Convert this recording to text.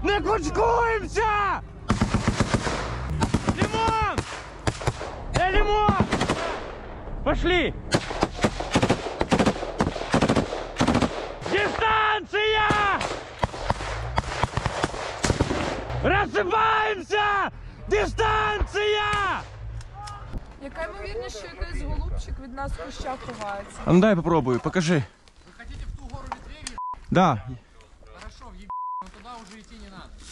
Не кучкуємося! Лимон! Лимон! Пошли! Дистанция! Розсипаємося! Дистанція! Яка ймовірність, що якийсь голубчик від нас в кущах ховається? А ну дай попробую, покажи. Вы хотите в ту гору ветвей? Да. Хорошо, но туда уже идти не надо.